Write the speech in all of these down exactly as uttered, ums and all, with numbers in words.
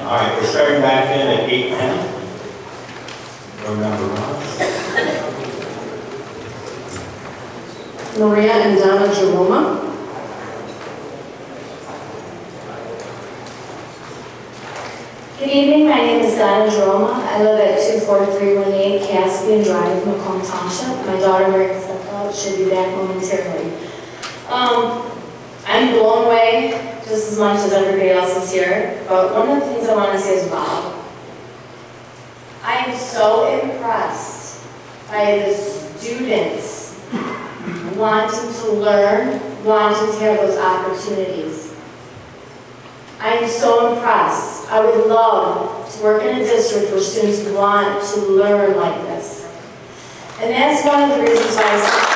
All right, we're starting back in at eight ten. Remember Ross. Maria and Donna Jeroma. Good evening, my name is Donna Jeroma. I live at two four three one eight Caspian Drive, Macomb Township. My daughter, Mary Stepfeld, should be back momentarily. Um, I'm blown away just as much as everybody else is here, but one of the things I want to say is wow. I am so impressed by the students wanting to learn, wanting to have those opportunities. I am so impressed. I would love to work in a district where students want to learn like this. And that's one of the reasons why I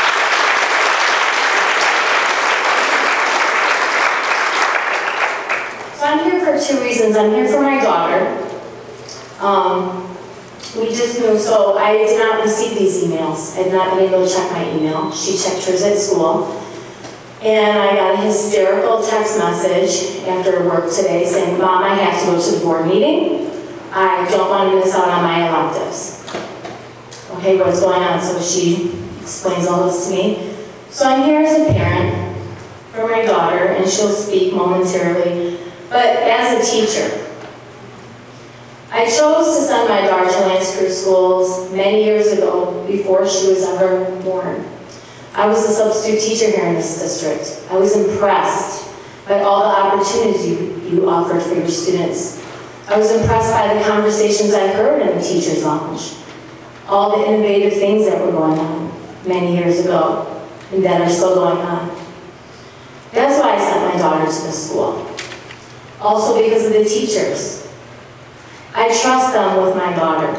So I'm here for two reasons. I'm here for my daughter. Um, we just moved, so I did not receive these emails. I had not been able to check my email. She checked hers at school. And I got a hysterical text message after work today saying, Mom, I have to go to the board meeting. I don't want to miss out on my electives. Okay, what's going on? So she explains all this to me. So I'm here as a parent for my daughter, and she'll speak momentarily. But as a teacher, I chose to send my daughter to L'Anse Creuse Schools many years ago before she was ever born. I was a substitute teacher here in this district. I was impressed by all the opportunities you, you offered for your students. I was impressed by the conversations I heard in the teacher's lounge, all the innovative things that were going on many years ago and that are still going on. That's why I sent my daughter to this school. Also because of the teachers. I trust them with my daughter.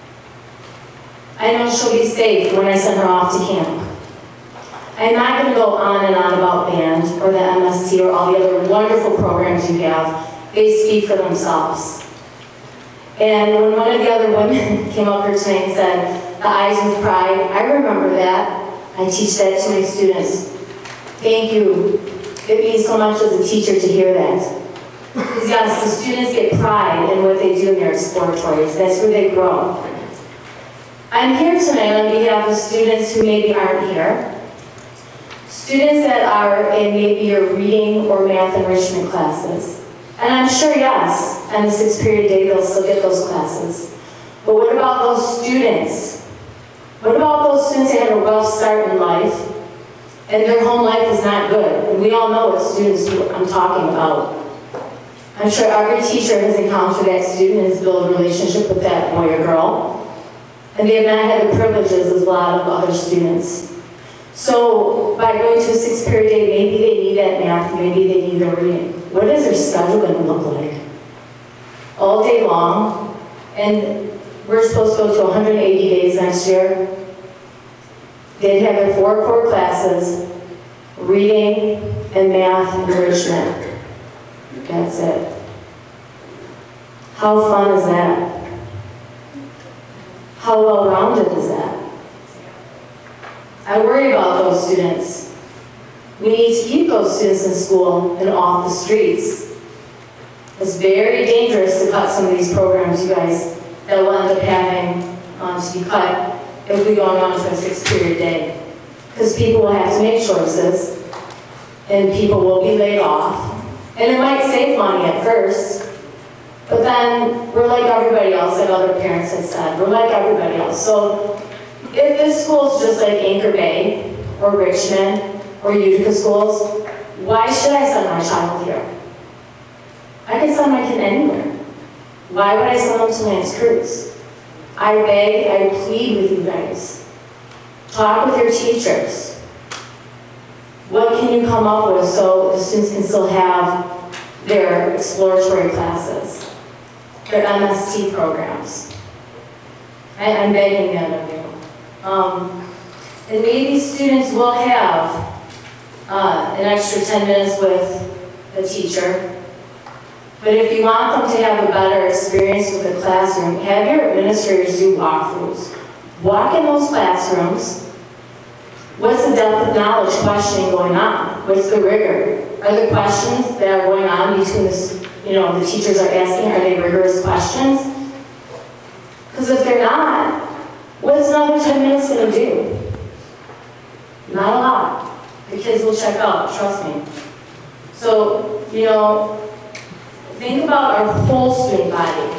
I know she'll be safe when I send her off to camp. I'm not going to go on and on about band or the M S T or all the other wonderful programs you have. They speak for themselves. And when one of the other women came up here tonight and said, the eyes with pride, I remember that. I teach that to my students. Thank you. It means so much as a teacher to hear that. Because yes, the students get pride in what they do in their exploratories. That's where they grow. I'm here tonight on behalf of students who maybe aren't here. Students that are in maybe your reading or math enrichment classes. And I'm sure, yes, on the sixth period day they'll still get those classes. But what about those students? What about those students that had a rough start in life and their home life is not good? And we all know what students I'm talking about. I'm sure every teacher has encountered that student and has built a relationship with that boy or girl. And they have not had the privileges of a lot of other students. So by going to a sixth period day, maybe they need that math, maybe they need their reading. What is their schedule going to look like? All day long, and we're supposed to go to one hundred eighty days next year. They'd have their four core classes, reading and math enrichment. That's it. How fun is that? How well-rounded is that? I worry about those students. We need to keep those students in school and off the streets. It's very dangerous to cut some of these programs, you guys, that will end up having um, to be cut if we go on to a sixth period day. Because people will have to make choices, and people will be laid off. And it might save money at first, but then we're like everybody else, that other parents have said. We're like everybody else. So if this school is just like Anchor Bay or Richmond or Utica schools, why should I send my child here? I can send my kid anywhere. Why would I send them to L'Anse Creuse? I beg, I plead with you guys. Talk with your teachers. What can you come up with so the students can still have their exploratory classes, their M S T programs? I, I'm begging that of you. Um, and maybe students will have uh, an extra ten minutes with a teacher. But if you want them to have a better experience with the classroom, have your administrators do walkthroughs. Walk in those classrooms. What's the depth of knowledge questioning going on? What's the rigor? Are the questions that are going on between the, you know, the teachers are asking, are they rigorous questions? Because if they're not, what's another ten minutes going to do? Not a lot. The kids will check out, trust me. So, you know, think about our whole student body.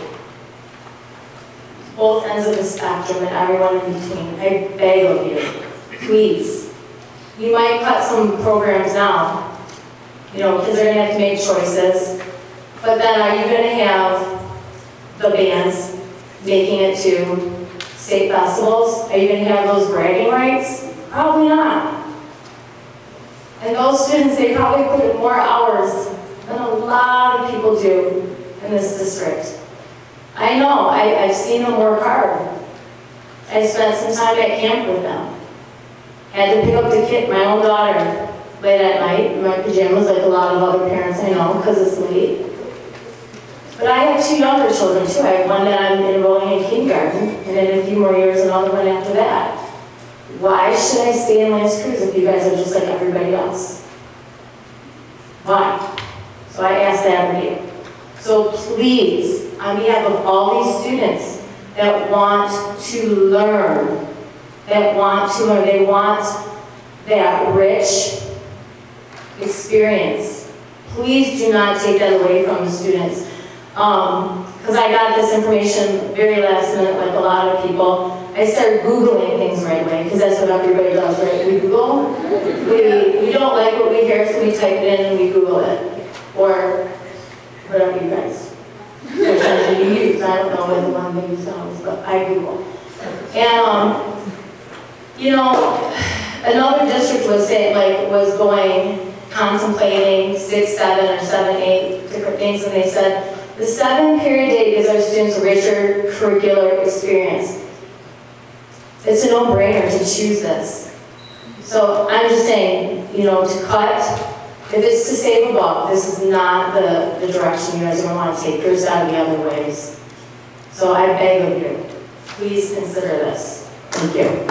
Both ends of the spectrum and everyone in between. I beg of you, please. You might cut some programs now, you know, because they're going to have to make choices. But then are you going to have the bands making it to state festivals? Are you going to have those bragging rights? Probably not. And those students, they probably put in more hours than a lot of people do in this district. I know, I, I've seen them work hard. I spent some time at camp with them. Had to pick up the kid, my own daughter, late at night in my pajamas, like a lot of other parents I know, because it's late. But I have two younger children too. I have one that I'm enrolling in kindergarten, and in a few more years another one after that. Why should I stay in L'Anse Creuse if you guys are just like everybody else? Why? So I ask that of you. So please, on behalf of all these students that want to learn, that want to learn, they want that rich experience. Please do not take that away from the students. Because um, I got this information very last minute, like a lot of people. I started Googling things right away, because that's what everybody does, right? We Google. We, we don't like what we hear, so we type it in and we Google it. Or whatever you guys search engine you use. I don't know what the one they use now, but I Google. And, um, you know, another district was saying, like, was going, contemplating six, seven, or seven, eight different things, and they said, the seven period day gives our students a richer curricular experience. It's a no-brainer to choose this. So I'm just saying, you know, to cut, if it's to save a buck, this is not the, the direction you guys are going to want to take. There's got to be other ways. So I beg of you, please consider this. Thank you.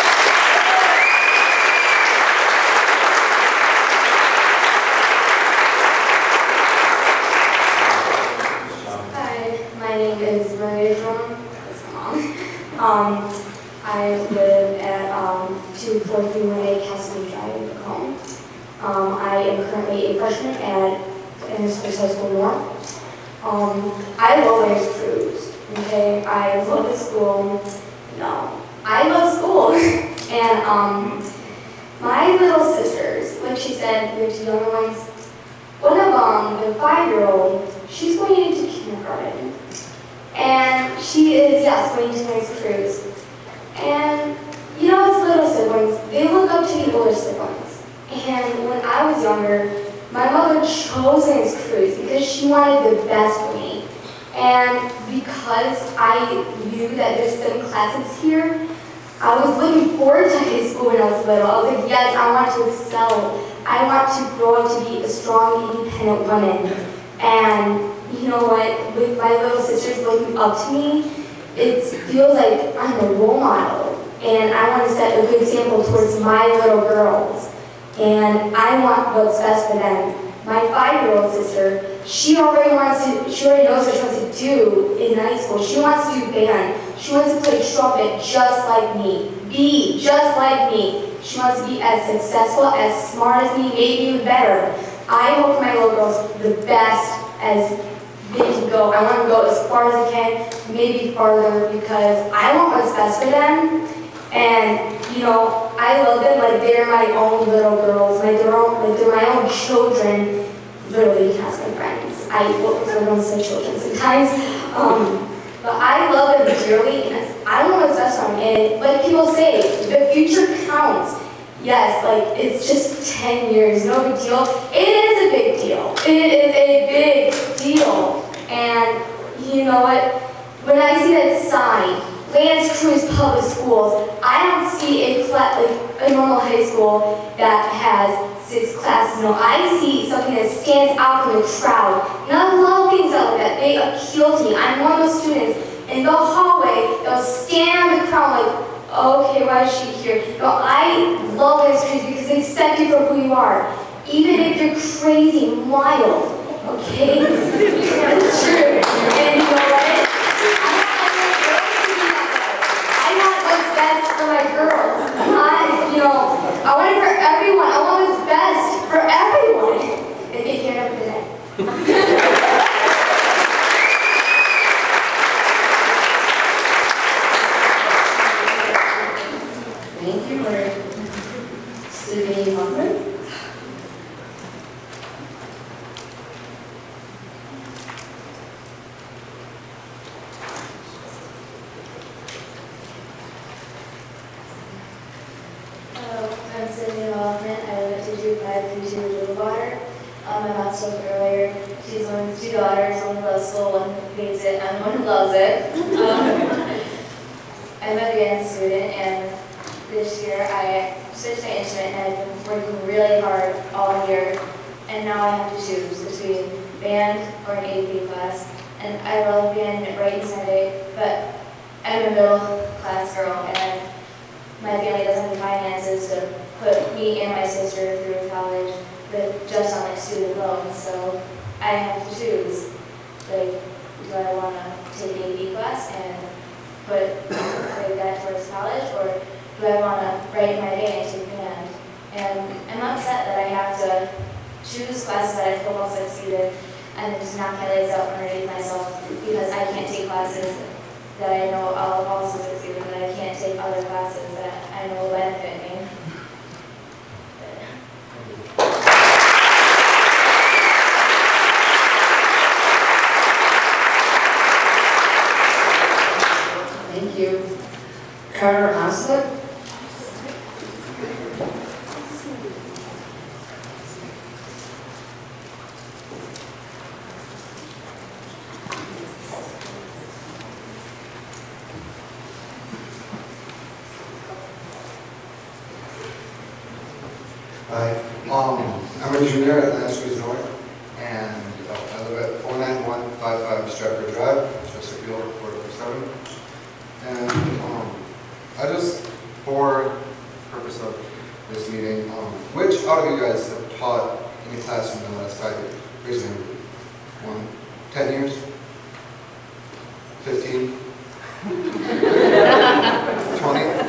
Hi, my name is Maria Drum. That's my mom. Um, I live at um, two four three one eight Castle Drive, Macomb. Um, I am currently a freshman at L'Anse Creuse High School North. Um, I love L'Anse Creuse, okay? I love the school. No, I love school. And um, my little sisters, like she said, we have two younger ones. One of them, the five-year-old, she's going into kindergarten. And she is, yes, going to L'Anse Creuse. And, you know, as little siblings, they look up to the older siblings. And when I was younger, my mother chose L'Anse Creuse because she wanted the best for me. And because I knew that there's some classes here, I was looking forward to high school when I was little. I was like, yes, I want to excel. I want to grow up to be a strong, independent woman. And you know what, with my little sisters looking up to me, it feels like I'm a role model. And I want to set a good example towards my little girls. And I want what's best for them. My five-year-old sister, she already wants to, she already knows what she wants to do in high school. She wants to do band. She wants to play trumpet just like me. Be just like me. She wants to be as successful, as smart as me, maybe even better. I hope my little girls the best as they can go. I want to go as far as I can, maybe farther, because I want what's best for them. And, you know, I love them like they're my own little girls, like they're, own, like they're my own children. Literally, you can ask my friends. I refer to them as my children sometimes. Um, but I love them dearly, and I want what's best for them. And like people say, the future counts. Yes, like it's just ten years, no big deal. It is a big deal. It is a big deal. And you know what? When I see that sign, L'Anse Creuse Public Schools, I don't see a, like, a normal high school that has six classes. No, I see something that stands out from the crowd. And I love things like that. They appeal to me. I'm one of those students in the hallway that will stand on the crowd like, okay, why is she here? No, I love L'Anse Creuse because they accept you for who you are. Even if you're crazy and wild, Okay? That's true. And you know what? I want what's best for my girls. I, you know, I want it for everyone. I want what's best for everyone. And take care of today. Thank you, Larry. Sydney Huffman. Hello, I'm Sydney Hoffman. I live at two two five three two Little Water. Um, my mom spoke earlier. She's one of two daughters, one who loves school, one who hates it, and one who loves it. Um, I'm a dance student, and this year I switched my instrument, and I've been working really hard all year. And now I have to choose between band or an A P class. And I love band right and Sunday, but I'm a middle class girl, and my family doesn't have the finances to put me and my sister through college with just on like student loans, so I have to choose. Like, do I want to take an A P class and put like that towards college, or do I want to write my band and take band? And I'm upset that I have to choose classes that I feel well succeeded and then just knock my legs out from underneath myself because I can't take classes that I know I'll also succeed in, that I can't take other classes that I know will benefit me. Thank you. Carter Oslett. Hi, um, I'm a junior at Lansquews North, and uh, I live at four nine one five five Stratford Drive, Chesterfield, four four seven. And um, I just, for the purpose of this meeting, um, which out of you guys have taught in a classroom in the last five years? Raise your hand. One, ten years? Fifteen? Twenty?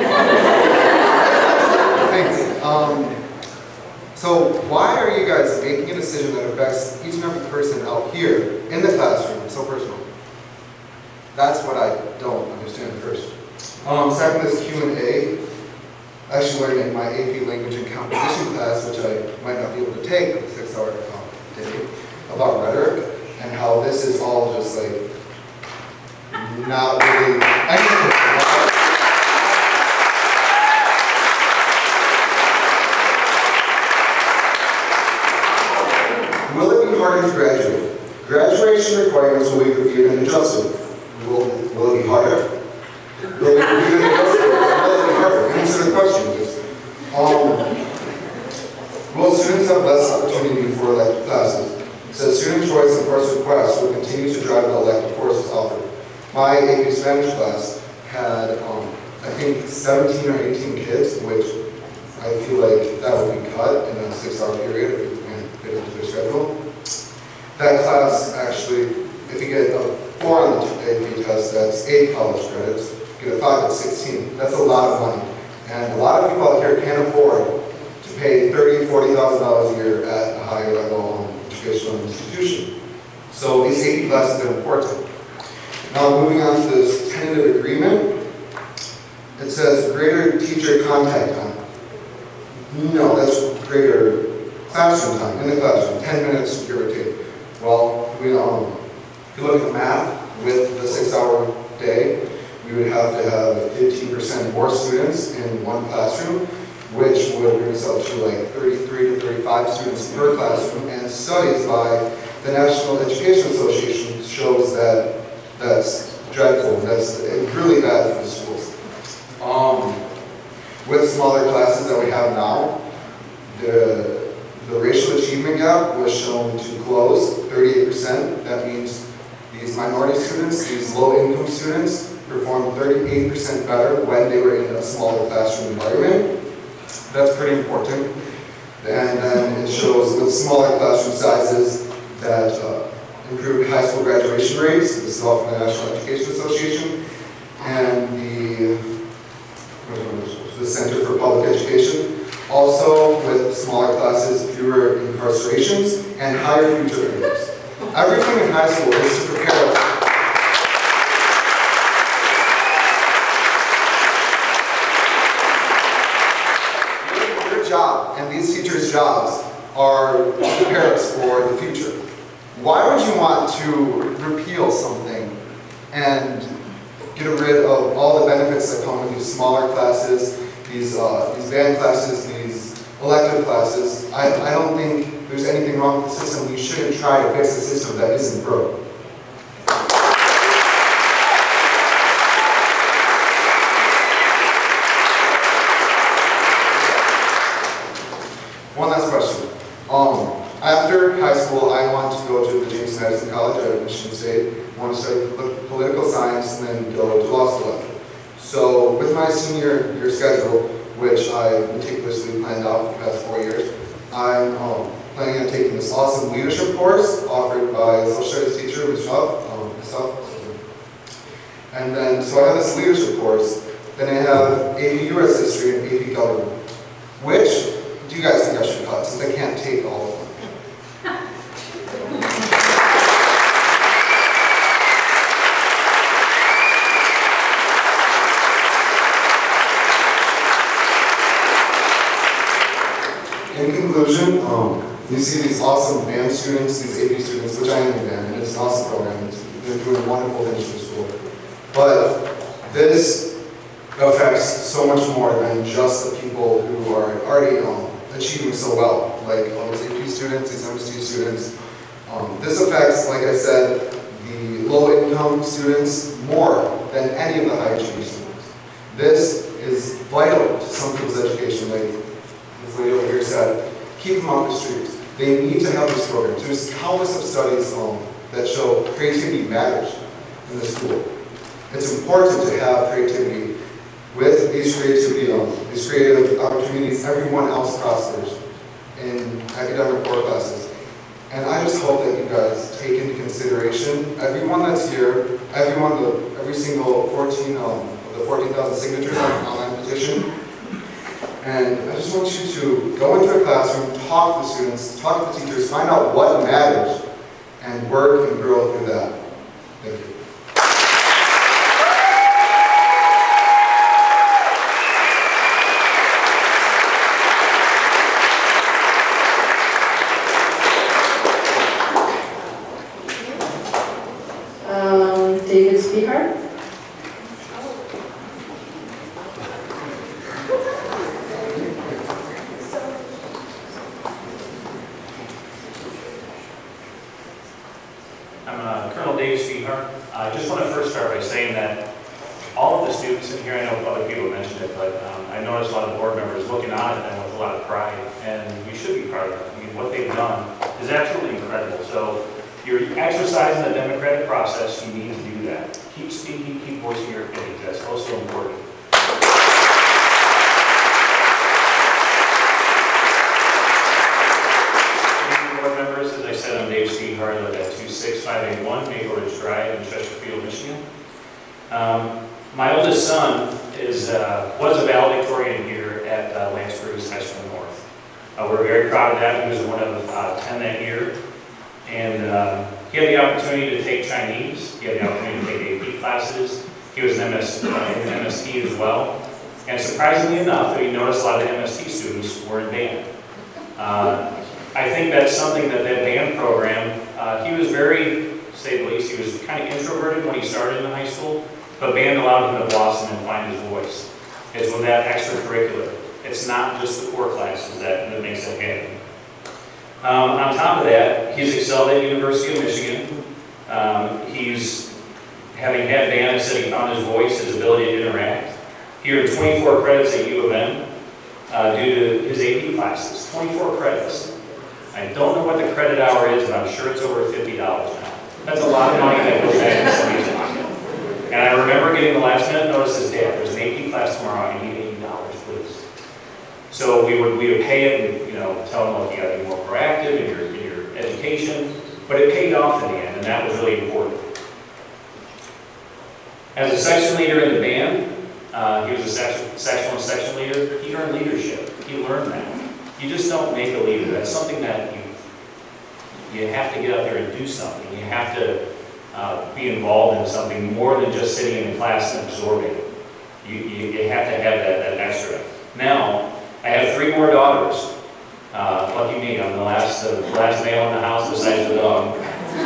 Thanks. Um, so why are you guys making a decision that affects each and every person out here in the classroom so personal? That's what I don't understand first. Um, second is Q and A. I actually learned in my A P language and composition class, which I might not be able to take for the six hour um, day, about rhetoric and how this is all just like not really anything. Will it be harder to graduate? Graduation requirements will be reviewed and adjusted. Will, will it be harder? Will it be reviewed and adjusted? Will it be harder? Answer the question, please. Um, will students have less opportunity for elective classes? It says student choice and course requests will continue to drive the elective courses offered. My A P Spanish class had, um, I think, seventeen or eighteen kids, which I feel like that would be cut in a six hour period if you can fit into their schedule. That class actually, if you get a four on the A P test, that's eight college credits. If you get a five, that's sixteen. That's a lot of money. And a lot of people out here can't afford to pay thirty thousand dollars, forty thousand dollars a year at a higher level um, educational institution. So these A P classes are important. Now moving on to this tentative agreement, it says greater teacher contact time. No, that's greater classroom time, in the classroom, ten minutes give or take. Well, we, um, if you look at the math, with the six hour day, we would have to have fifteen percent more students in one classroom, which would bring us up to like thirty-three to thirty-five students per classroom, and studies by the National Education Association shows that that's dreadful, that's really bad for the schools. Um, with smaller classes that we have now, the, the racial achievement gap was shown to close thirty-eight percent. That means these minority students, these low-income students, performed thirty-eight percent better when they were in a smaller classroom environment. That's pretty important. And then it shows with smaller classroom sizes, that uh, improved high school graduation rates. This is all from the National Education Association and the, what was it, the Center for Public Education. Also, with smaller classes, fewer incarcerations, and higher future earnings. Everything in high school is to prepare us. Job and these teachers' jobs are to prepare us for the future. Why would you want to repeal something and get rid of all the benefits that come with these smaller classes, these uh, these band classes, these elective classes? I, I don't think there's anything wrong with the system. We shouldn't try to fix a system that isn't broke. One last question. Um, after high school, I want to go to the James Madison College at Michigan State. I want to study political science and then go to law school after. So with my senior year schedule, which I meticulously planned out for the past four years, I'm um, planning on taking this awesome leadership course offered by a social studies teacher, Michelle, um, myself. And then, so I have this leadership course, then I have A P U S history and A P government, which do you guys think I should cut, since I can't take all of them? In conclusion, um, you see these awesome band students, these A P students, which I am in band, and it's an awesome program. It's, they're doing wonderful things for the school. But this affects so much more than just the people who are already um, achieving so well, like all these A P students, these M S T students. Um, this affects, like I said, the low-income students more than any of the high-achieving students. This is vital to some people's education, like this lady over here said. Keep them off the streets. They need to have these programs. There's countless of studies um, that show creativity matters in the school. It's important to have creativity. With these creativity, um, these creative opportunities, everyone else prospers in academic core classes. And I just hope that you guys take into consideration everyone that's here, everyone, the, every single fourteen um, of the fourteen thousand signatures on an online petition. And I just want you to go into a classroom, talk to the students, talk to the teachers, find out what matters, and work and grow through that. Thank you. David Spehar. I'm uh, Colonel Dave Spehar. I just want to first start by saying that all of the students in here, I know other people mentioned it, but um, I noticed a lot of board members looking on at them with a lot of pride, and we should be proud of them. I mean, what they've done is absolutely incredible. So you're exercising the democratic process, you need to do that. Keep speaking, keep voicing your opinions. That's also important. Board members, as I said, I'm Dave Spehar. I live at two six five eight one Maple Ridge Drive in Chesterfield, Michigan. Um, my oldest son is uh, was a valedictorian here at uh, Lance Bruce High School North. Uh, we're very proud of that. He was one of uh, ten that year. And uh, he had the opportunity to take Chinese. He had the opportunity to take A P classes. He was an M S, uh, in M S T as well. And surprisingly enough, we noticed a lot of the M S T students were in band. Uh, I think that's something that that band program, uh, he was very, to say the least, he was kind of introverted when he started in high school, but band allowed him to blossom and find his voice. It's with that extracurricular. It's not just the core classes that, that makes it happen. Um, on top of that, he's excelled at University of Michigan. Um, he's, having had band, I said he found his voice, his ability to interact. He earned twenty-four credits at U of M uh, due to his A P classes. twenty-four credits. I don't know what the credit hour is, but I'm sure it's over fifty dollars now. That's a lot of money that goes back in somebody's pocket. And I remember getting the last minute notice as Dad, there's an A P class tomorrow, I need eighty dollars, please. So we would we would pay it and, you know, tell them, look, you got to be more proactive in your in your education. But it paid off in the end, and that was really important. As a section leader in the band, uh, he was a section, sectional and section leader, he earned leadership. He learned that. You just don't make a leader. That's something that you, you have to get out there and do something. You have to uh, be involved in something more than just sitting in the class and absorbing. You, you, you have to have that, that extra. Now, I have three more daughters. Uh, lucky me, I'm the last, uh, last male in the house besides the dog.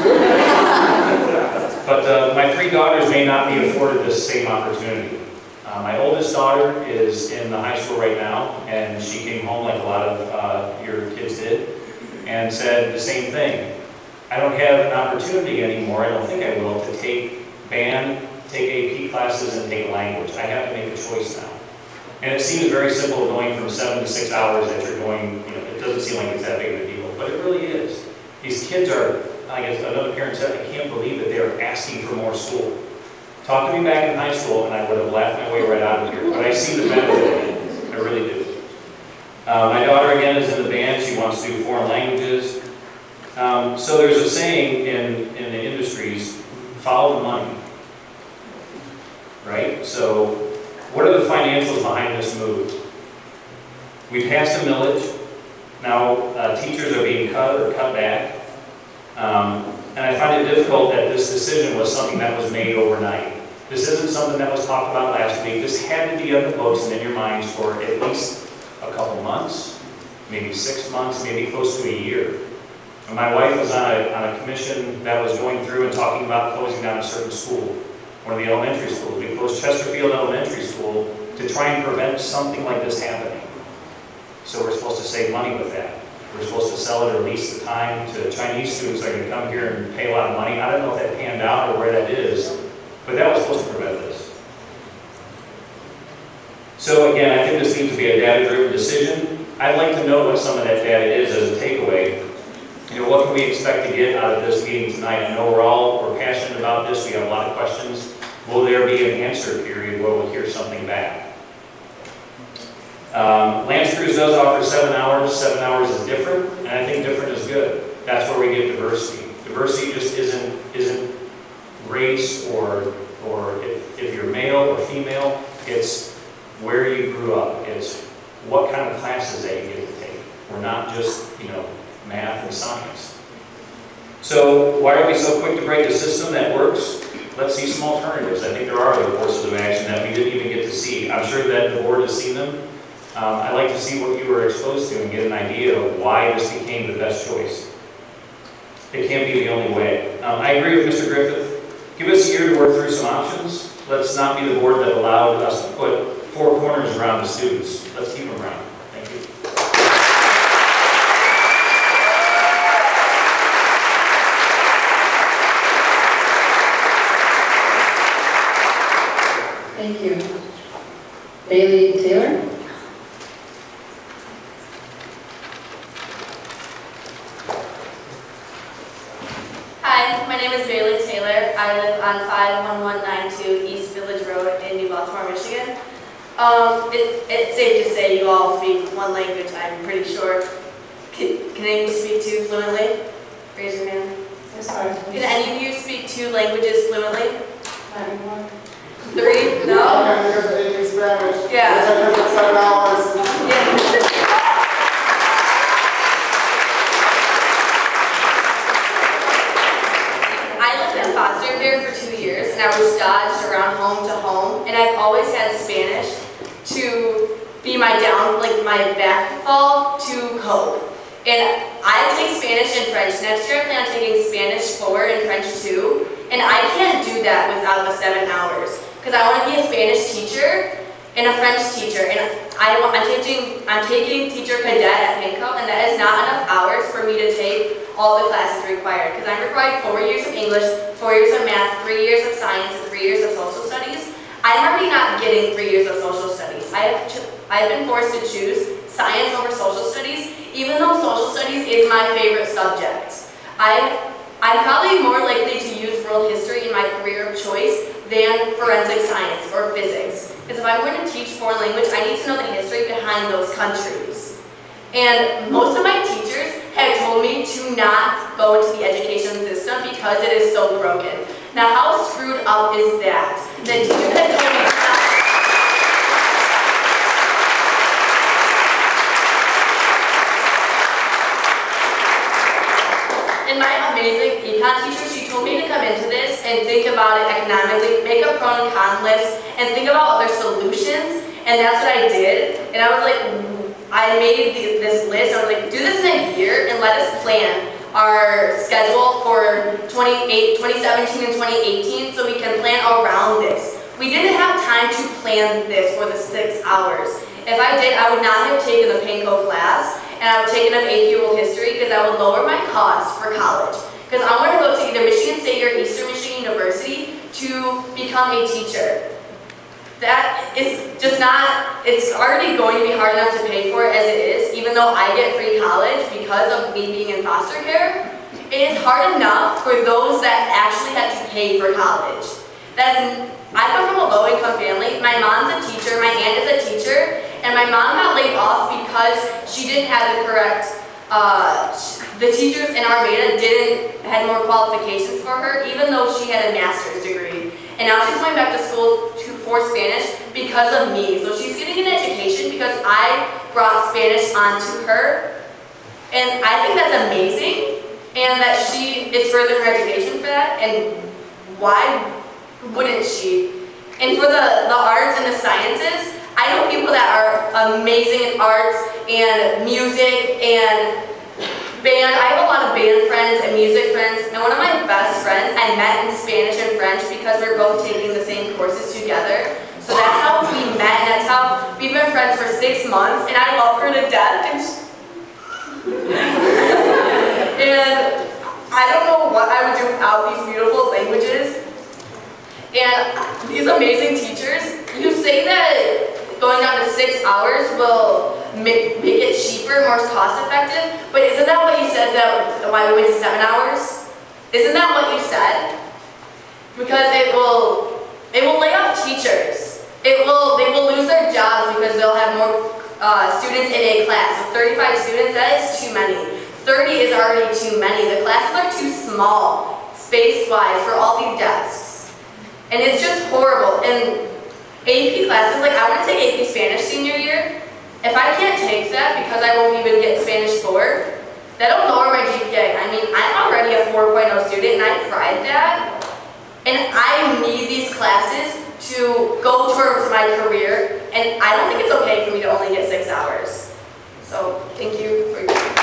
But uh, my three daughters may not be afforded this same opportunity. Uh, my oldest daughter is in the high school right now, and she came home like a lot of uh, your kids did, and said the same thing. I don't have an opportunity anymore, I don't think I will, to take band, take A P classes, and take language. I have to make a choice now. And it seems very simple going from seven to six hours that you're going, you know, it doesn't seem like it's that big of a deal, but it really is. These kids are, I guess another parent said, I can't believe that they're asking for more school. Talk to me back in high school and I would have laughed my way right out of here, but I see the benefit of it, I really do. Uh, my daughter again is in the band, she wants to do foreign languages. Um, so there's a saying in, in the industries, follow the money, right? So what are the financials behind this move? We passed a millage. Now uh, teachers are being cut or cut back. Um, and I find it difficult that this decision was something that was made overnight. This isn't something that was talked about last week. This had to be on the books and in your minds for at least a couple months, maybe six months, maybe close to a year. And my wife was on a, on a commission that was going through and talking about closing down a certain school, one of the elementary schools. We closed Chesterfield Elementary School to try and prevent something like this happening. So we're supposed to save money with that. We're supposed to sell it or lease the time to Chinese students that are going to come here and pay a lot of money. I don't know if that panned out or where that is, but that was supposed to prevent this. So again, I think this needs to be a data-driven decision. I'd like to know what some of that data is as a takeaway. You know, what can we expect to get out of this meeting tonight? I know we're all, we're passionate about this. We have a lot of questions. Will there be an answer period where we'll hear something back? Um, Lance Cruise does offer seven hours. Seven hours is different, and I think different is good. That's where we get diversity. Diversity just isn't isn't race or or if, if you're male or female. It's where you grew up. It's what kind of classes that you get to take. We're not just, you know, math and science. So why are we so quick to break a system that works? Let's see some alternatives. I think there are other courses of action that we didn't even get to see. I'm sure that the board has seen them. Um, I'd like to see what you were exposed to and get an idea of why this became the best choice. It can't be the only way. Um, I agree with Mister Griffith. Give us a year to work through some options. Let's not be the board that allowed us to put four corners around the students. Let's keep them around. Thank you. Thank you. Bailey Taylor? Hi, my name is Bailey Taylor. I live on five one one nine two East Village Road in New Baltimore, Michigan. Um, it, it's safe to say you all speak one language, I'm pretty sure. Can, can any of you speak two fluently? Raise your hand. I'm sorry. Can any of you speak two languages fluently? Not anymore. Three? No? I'm Spanish. Yeah. Seven hours. Yeah. Foster care for two years, and I was dodged around home to home, and I've always had Spanish to be my down, like my backfall to cope. And I take Spanish and French next year. I plan on taking Spanish four and French two, and I can't do that without the seven hours because I want to be a Spanish teacher and a French teacher, and I want, I'm taking I'm taking teacher cadet at Pinco, and that is not enough hours for me to take all the classes required, because I'm required four years of English, four years of math, three years of science, and three years of social studies. I'm already not getting three years of social studies. I have, I have been forced to choose science over social studies, even though social studies is my favorite subject. I, I'm probably more likely to use world history in my career of choice than forensic science or physics. Because if I'm going to teach foreign language, I need to know the history behind those countries. And most of my teachers have had told me to not go into the education system because it is so broken. Now, how screwed up is that? The teacher had told me to not. And my amazing econ teacher, she told me to come into this and think about it economically, make a pro and con list, and think about other solutions. And that's what I did. And I was like, I made the, this list. I was like, do this in a year and let us plan our schedule for twenty seventeen and twenty eighteen so we can plan around this. We didn't have time to plan this for the six hours. If I did, I would not have taken the Panko class, and I would have taken up A P World History because that would lower my cost for college. Because I want to go to either Michigan State or Eastern Michigan University to become a teacher. That is just not, it's already going to be hard enough to pay for it as it is, even though I get free college because of me being in foster care. It is hard enough for those that actually have to pay for college. That's, I come from a low-income family. My mom's a teacher, my aunt is a teacher, and my mom got laid off because she didn't have the correct, uh, the teachers in Armada didn't, had more qualifications for her, even though she had a master's degree. And now she's going back to school to, for Spanish because of me. So she's getting an education because I brought Spanish onto her. And I think that's amazing. And that she is furthering her education for that. And why wouldn't she? And for the, the arts and the sciences, I know people that are amazing in arts and music and band. I have a lot of band friends and music friends, and one of my best friends I met in Spanish and French because we're both taking the same courses together. So that's how we met, and that's how we've been friends for six months, and I love her to death. And, and I don't know what I would do without these beautiful languages. And these amazing teachers, you say that going down to six hours will make, make it cheaper, more cost effective, but isn't that what you said that why we went to seven hours? Isn't that what you said? Because it will, it will lay off teachers. It will, they will lose their jobs because they'll have more uh, students in a class. So thirty-five students, that is too many. thirty is already too many. The classes are too small, space-wise, for all these desks. And it's just horrible. And A P classes, like I want to take A P Spanish senior year. If I can't take that because I won't even get Spanish four, that'll lower my G P A. I mean, I'm already a four point oh student and I tried that. And I need these classes to go towards my career, and I don't think it's okay for me to only get six hours. So, thank you for your time.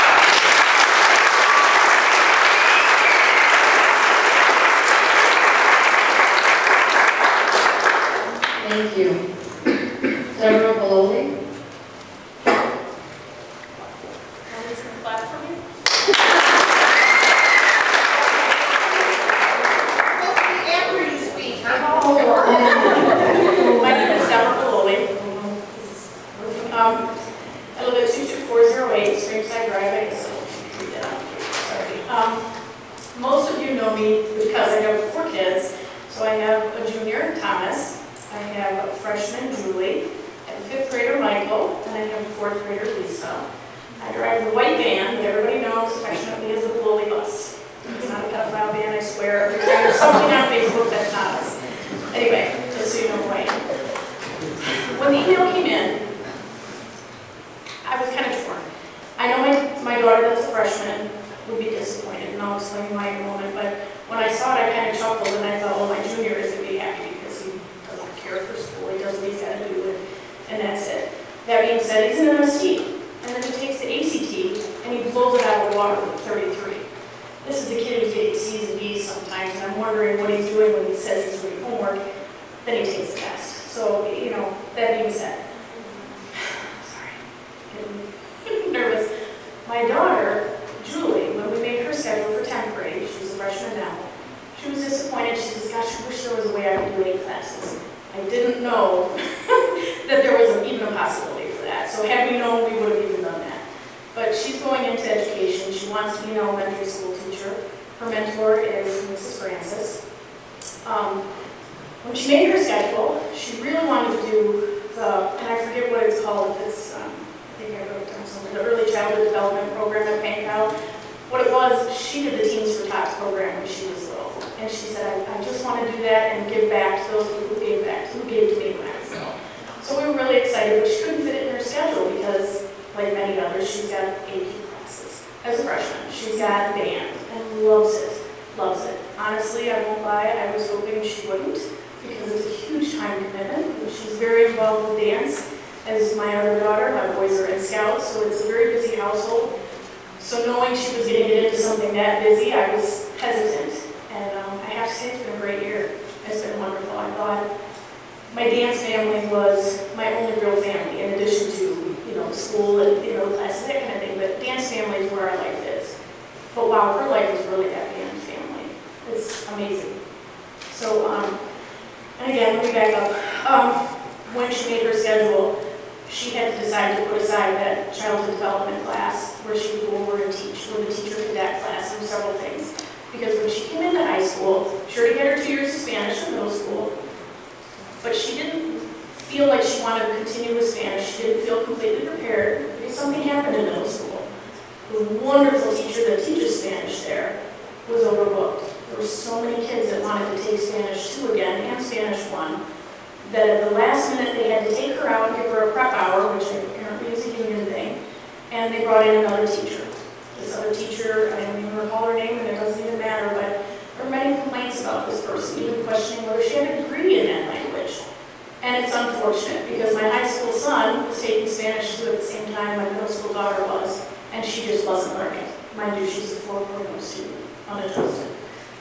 Thank you. Deborah Bololi. My name is Deborah Bololi. Um, I live at two two four zero eight Streamside Drive. I guess I'll read that out. Sorry. Um, most of you know me because I have four kids. So I have a junior, Thomas. I have a freshman, Julie. I have a fifth grader, Michael. And I have a fourth grader, Lisa. I drive the white van that everybody knows affectionately as the Bololi bus. It's not a pedophile van, I swear. If there's something on Facebook, that's not us. Anyway, just so you know who I am. When the email came in, I was kind of torn. I know my, my daughter that's a freshman would be disappointed, and I'll explain why in a moment, but when I saw it, I kind of chuckled, and I thought, well, my junior is going to be happy because he doesn't care for school, he does what he's got to do, and, and that's it. That being said, he's in an M S T, and then he takes the A C T, and he blows it out of the water with thirty-three. This is the kid who's getting C's and B's sometimes, and I'm wondering what he's doing when he says he's doing homework. Then he takes the test. So, you know, that being said, sorry, getting nervous. My daughter, Julie, when we made her schedule for tenth grade, she's a freshman now, she was disappointed. She says, gosh, I wish there was a way I could do eight classes. I didn't know that there was even a possibility for that. So had we known, we would have even done that. But she's going into education. She wants to be an elementary school teacher. Her mentor is Missus Francis. Um, when she made her schedule, she really wanted to do the, and I forget what it's called, if it's, um, I think I wrote down something, the Early Childhood Development Program at Pankow. what it was, she did the Teens for Tots program when she was little. And she said, I, I just want to do that and give back to those people who gave back, who gave to me when I was little. So we were really excited, but she couldn't fit it in her schedule because, like many others, she's got A P classes. As a freshman, she's got band and loves it, loves it. Honestly, I won't lie, I was hoping she wouldn't because it's a huge time commitment. She's very involved with dance. As my other daughter, my boys are in Scouts, so it's a very busy household. So knowing she was going to get into something that busy, I was hesitant. And um, I have to say it's been a great year. It's been wonderful. I thought my dance family was my only real family, in addition to, you know, school and, you know, classes, that kind of thing. But dance family is where our life is. But wow, her life is really that dance family. It's amazing. So, um, and again, let me back up. Um, when she made her schedule, she had to decide to put aside that childhood development class where she would go over and teach, where the teacher did that class and several things. Because when she came into high school, she already had her two years of Spanish in middle school, but she didn't feel like she wanted to continue with Spanish. She didn't feel completely prepared because something happened in middle school. The wonderful teacher that teaches Spanish there was overbooked. There were so many kids that wanted to take Spanish two again and Spanish one, that at the last minute they had to take her out and give her a prep hour, which apparently is a union thing, and they brought in another teacher. This other teacher, I don't even recall her name, and it doesn't even matter, but there were many complaints about this person, even questioning whether she had a degree in that language. And it's unfortunate, because my high school son was taking Spanish too at the same time my middle school daughter was, and she just wasn't learning. Mind you, she's a four point oh student, unadjusted.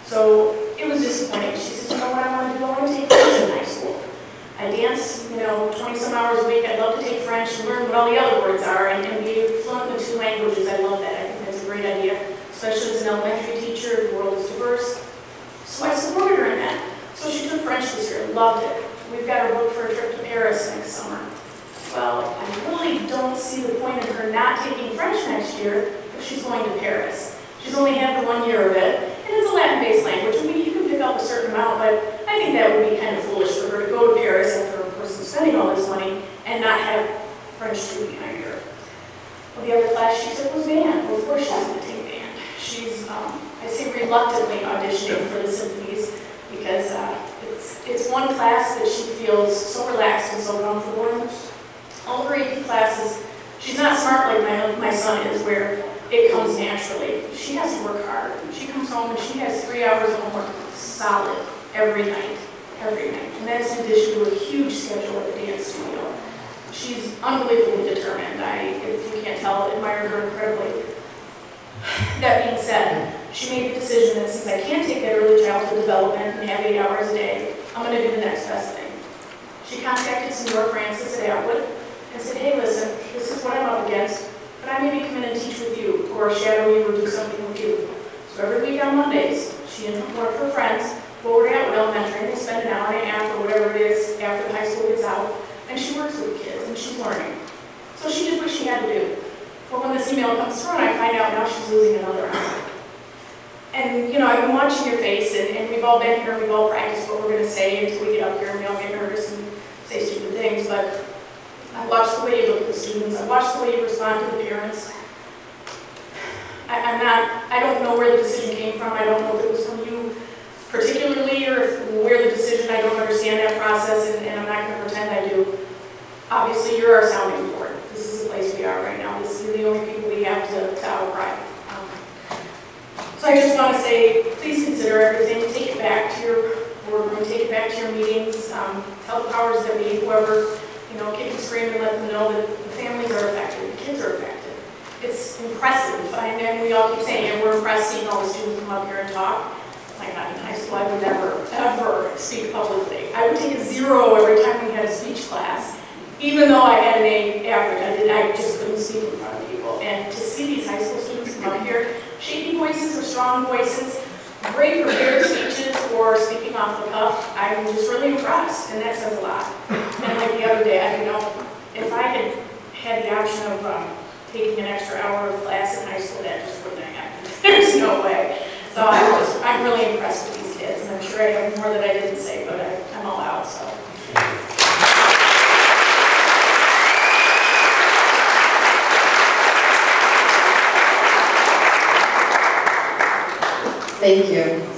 So it was disappointing. She said, you know what I want to do? I want to take French in high school. I dance, you know, twenty some hours a week. I'd love to take French and learn what all the other words are and, and be fluent in two languages. I love that. I think that's a great idea, especially as an elementary teacher. The world is diverse. So I supported her in that. So she took French this year, loved it. We've got her booked for a trip to Paris next summer. Well, I really don't see the point of her not taking French next year if she's going to Paris. She's only had the one year of it, and it's a Latin-based language. I mean, you can pick up a certain amount, but I think that would be kind of foolish for her to go to Paris after, of course, spending all this money and not have French two behind her. Well, the other class she took was band. Well, of course she's going to take band. She's, um, I say reluctantly auditioning for the symphonies because uh, it's, it's one class that she feels so relaxed and so comfortable in. All her A P classes, she's not smart like my, my son is, where it comes naturally. She has to work hard. She comes home and she has three hours of homework solid every night, every night. And that's in addition to a huge schedule at the dance studio. She's unbelievably determined. I, if you can't tell, admire her incredibly. That being said, she made the decision that since I can't take that early childhood development and have eight hours a day, I'm going to do the next best thing. She contacted Senora Francis at Atwood and said, hey, listen, this is what I'm up against, but I maybe come in and teach with you, or shadow you, or do something with you. So every week on Mondays, she and one of her friends go over to Atwood Elementary and they spend an hour and a half or whatever it is after the high school gets out, and she works with the kids and she's learning. So she did what she had to do. But when this email comes through and I find out now she's losing another hour. And, you know, I've been watching your face, and, and we've all been here, and we've all practiced what we're going to say until we get up here and we all get nervous and say stupid things, but I watched the way you look at the students. I watched the way you respond to the parents. I, I'm not, I don't know where the decision came from. I don't know if it was from you particularly or if, where the decision, I don't understand that process, and, and I'm not going to pretend I do. Obviously, you're our sounding board. This is the place we are right now. This is the only people we have to, to outcry. Um, so I just want to say, please consider everything. Take it back to your boardroom. Take it back to your meetings. Um, tell the powers that be, whoever, you know, kick and scream and let them know that the families are affected, the kids are affected. It's impressive. I mean, we all keep saying it. We're impressed seeing all the students come up here and talk. My God, in high school, I would never, ever speak publicly. I would take a zero every time we had a speech class. Even though I had an A average, I, did, I just couldn't speak in front of people. And to see these high school students come up here, shaky voices or strong voices, great prepared speeches or speaking off the cuff, I'm just really impressed, and that says a lot. And like the other day, I, you know, if I had had the option of um, taking an extra hour of class in high school, that just wouldn't have happened. There's no way. So I'm, just, I'm really impressed with these kids, and I'm sure I have more that I didn't say, but I, I'm all out, so. Thank you.